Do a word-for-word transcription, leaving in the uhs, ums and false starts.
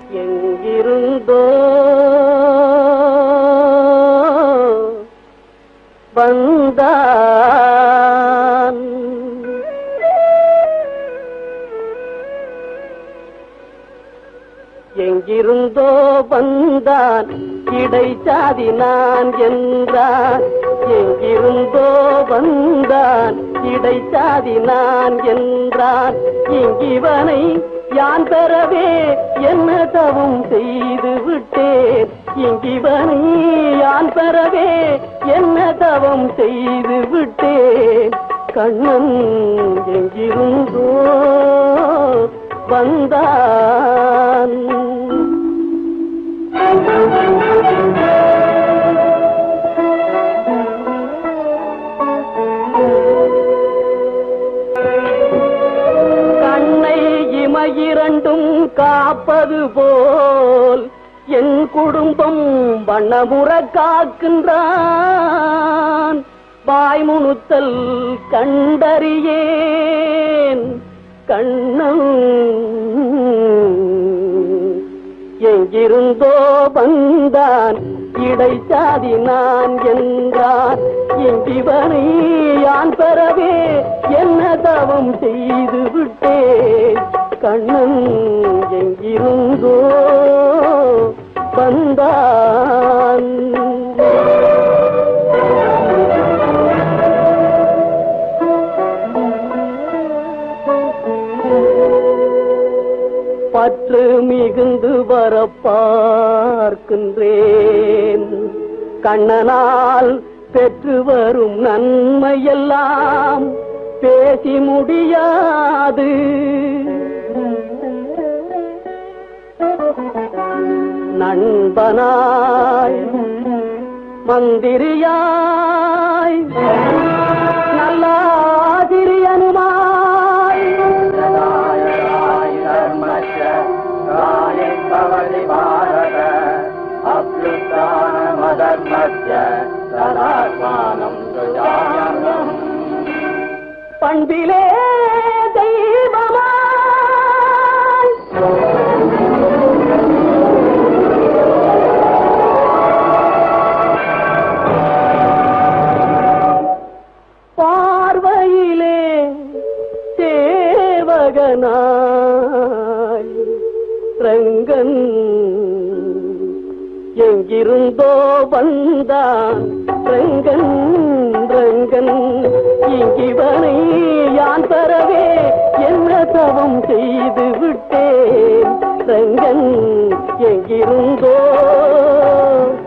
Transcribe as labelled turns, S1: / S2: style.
S1: எங்கிருந்தோ வந்தான் எங்கிருந்தோ வந்தான் இடைச்சாதி நான் என்றான் எங்கிருந்தோ வந்தான் இடைச்சாதி நான் என்றான் இங்கிவனை யான் பெறவே என்ன தவம் செய்து விட்டேன் இங்கிவனை யான் பெறவே என்ன தவம் செய்து விட்டேன் கண்ணன் எங்கிருந்தோ வந்தான் கண்ணை இமையிரண்டும் காப்பது போல் என் குடும்பம் வண்ணமுற காக்கின்றான் வாய்முணுத்தல் கண்டறியேன் கண்ணன் எங்கிருந்தோ வந்தான் இடைச்சாதி நான் என்றான் இங்கிவனை யான் பெறவே என்ன தவம் செய்து விட்டேன் கண்ணன் எங்கிருந்தோ வந்தான் பற்று மிகுந்து வர பார்க்கின்றேன் கண்ணனால் பெற்று வரும் நன்மையெல்லாம் பேசி முடியாது நண்பனாய் மந்திரியாய் நல்லாதிரியனுமாய் பண்பிலே தெய்வமாய் பார்வையிலே சேவகனாய் ரங்கன் எங்கிருந்தோ வந்தான் ரங்கன் ரங்கன் இங்கிவனை யான் பெறவே என்ன தவம் செய்து விட்டேன் ரங்கன் எங்கிருந்தோ